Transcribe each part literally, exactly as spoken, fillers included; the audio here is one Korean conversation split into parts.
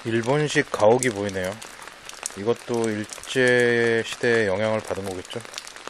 일본식 가옥이 보이네요. 이것도 일제시대의 영향을 받은 거겠죠.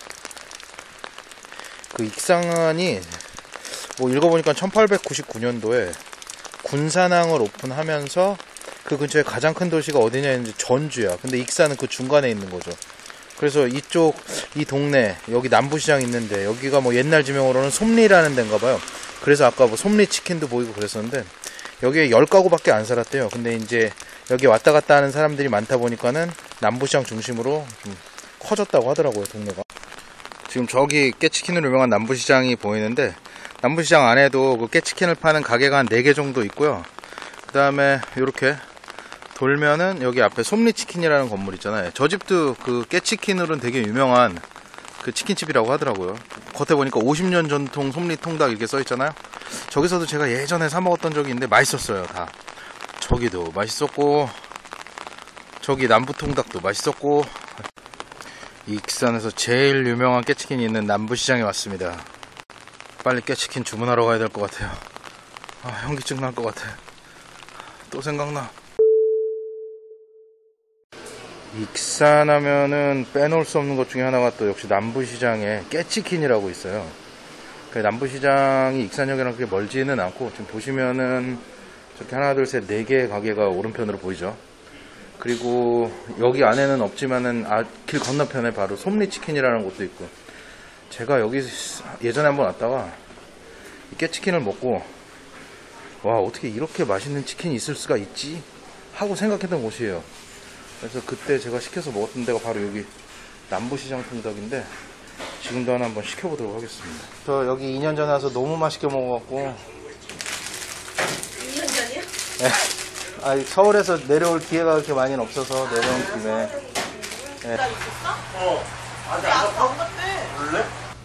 그 익상한이 뭐 읽어보니까 천팔백구십구 년도에 군산항을 오픈하면서 그 근처에 가장 큰 도시가 어디냐 했는데 전주야. 근데 익산은 그 중간에 있는 거죠. 그래서 이쪽 이 동네 여기 남부시장 있는데 여기가 뭐 옛날 지명으로는 솜리라는 데인가 봐요. 그래서 아까 뭐 솜리 치킨도 보이고 그랬었는데 여기에 열 가구밖에 안 살았대요. 근데 이제 여기 왔다 갔다 하는 사람들이 많다 보니까는 남부시장 중심으로 좀 커졌다고 하더라고요, 동네가. 지금 저기 깨치킨으로 유명한 남부시장이 보이는데 남부시장 안에도 그 깨치킨을 파는 가게가 한 네 개 정도 있고요. 그 다음에 이렇게 돌면은 여기 앞에 솜리치킨이라는 건물 있잖아요. 저 집도 그 깨치킨으로는 되게 유명한 그 치킨집이라고 하더라고요. 겉에 보니까 오십 년 전통 솜리통닭 이렇게 써있잖아요. 저기서도 제가 예전에 사 먹었던 적이 있는데 맛있었어요. 다 저기도 맛있었고 저기 남부통닭도 맛있었고. 익산에서 제일 유명한 깨치킨이 있는 남부시장에 왔습니다. 빨리 깨치킨 주문하러 가야 될 것 같아요. 아, 현기증 날 것 같아. 또 생각나. 익산 하면은 빼놓을 수 없는 것 중에 하나가 또 역시 남부시장에 깨치킨이라고 있어요. 그 남부시장이 익산역이랑 그렇게 멀지는 않고 지금 보시면은 저렇게 하나 둘 셋 네 개의 가게가 오른편으로 보이죠. 그리고 여기 안에는 없지만은 아, 길 건너편에 바로 솜리치킨이라는 곳도 있고. 제가 여기 예전에 한번 왔다가 깨치킨을 먹고 와, 어떻게 이렇게 맛있는 치킨이 있을 수가 있지 하고 생각했던 곳이에요. 그래서 그때 제가 시켜서 먹었던 데가 바로 여기 남부시장 통닭인데 지금도 하나 한번 시켜보도록 하겠습니다. 저 여기 이 년 전에 와서 너무 맛있게 먹어갖고. 이 년 전이요? 네. 아, 서울에서 내려올 기회가 그렇게 많이는 없어서 내려온 김에. 네. 어. 아직 안 갔대. 원래?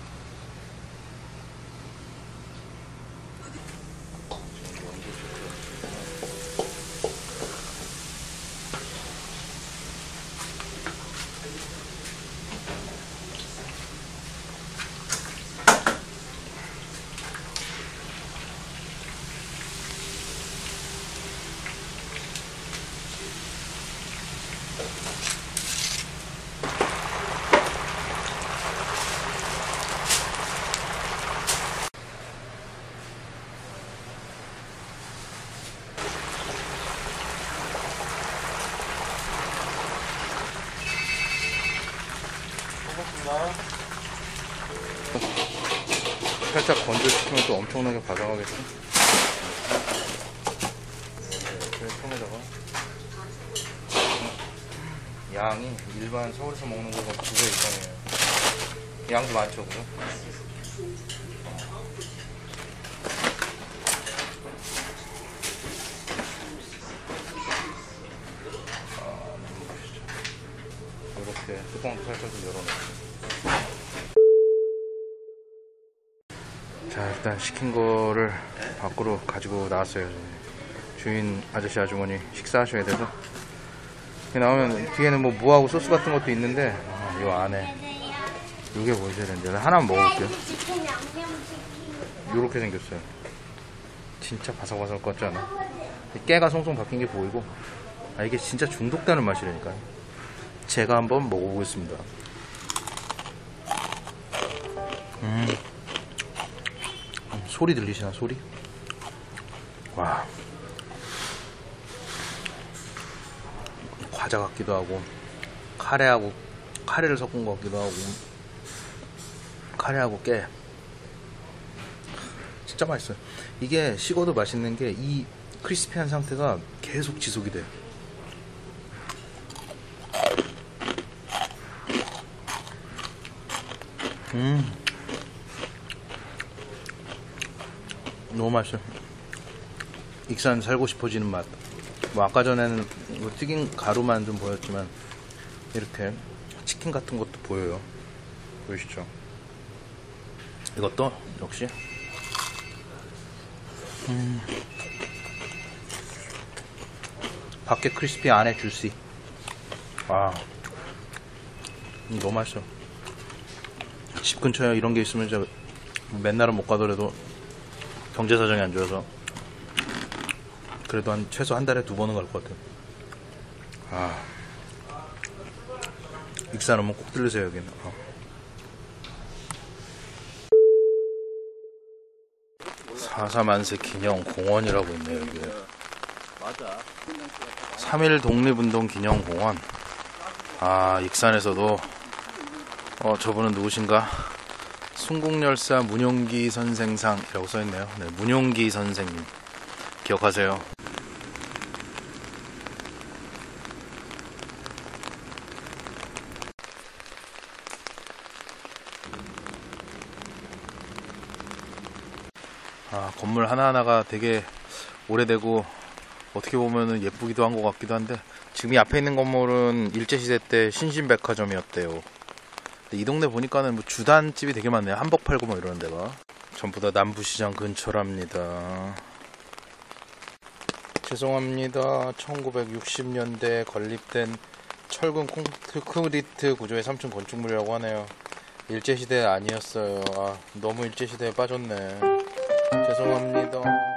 살짝 건조시키면 또 엄청나게 바삭하겠죠? 이렇게 통에다가 양이 일반 서울에서 먹는 거보다 두 배 이상이에요. 양도 많죠, 그죠? 아, 이렇게 뚜껑도 살짝 좀 열어놓고. 자, 일단 시킨 거를 밖으로 가지고 나왔어요. 주인 아저씨 아주머니 식사하셔야 돼서. 나오면 뒤에는 뭐 무하고 소스 같은 것도 있는데 아, 이 안에 이게 보이셔야 되는데 하나만 먹어볼게요. 이렇게 생겼어요. 진짜 바삭바삭할 것 같지 않아? 깨가 송송 박힌 게 보이고. 아, 이게 진짜 중독되는 맛이라니까요. 제가 한번 먹어보겠습니다. 음. 소리 들리시나, 소리? 와. 과자 같기도 하고, 카레하고, 카레를 섞은 것 같기도 하고, 카레하고 깨. 진짜 맛있어요. 이게 식어도 맛있는 게 이 크리스피한 상태가 계속 지속이 돼요. 음. 너무 맛있어요. 익산 살고 싶어지는 맛. 뭐 아까 전에는 튀긴 가루만 좀 보였지만 이렇게 치킨 같은 것도 보여요. 보이시죠? 이것도 역시 음. 밖에 크리스피 안에 주시. 와, 음, 너무 맛있어. 집 근처에 이런 게 있으면 진짜 맨날은 못 가더라도 경제 사정이 안 좋아서 그래도 한 최소 한 달에 두 번은 갈 것 같아요. 아, 익산 오면 꼭 들르세요 여기는. 어. 사사만세 기념 공원이라고 있네요 여기. 맞아. 삼일 독립운동 기념공원. 아, 익산에서도 어 저분은 누구신가? 순국열사 문용기 선생상이라고 써있네요. 네, 문용기 선생님 기억하세요? 아, 건물 하나하나가 되게 오래되고 어떻게 보면은 예쁘기도 한 것 같기도 한데, 지금 이 앞에 있는 건물은 일제시대 때 신신백화점이었대요. 근데 이 동네 보니까는 뭐 주단집이 되게 많네요. 한복 팔고 뭐 이러는 데가 전부 다 남부시장 근처랍니다. 죄송합니다. 천구백육십 년대 건립된 철근 콘크리트 구조의 삼 층 건축물이라고 하네요. 일제시대 아니었어요. 아, 너무 일제시대에 빠졌네. 죄송합니다.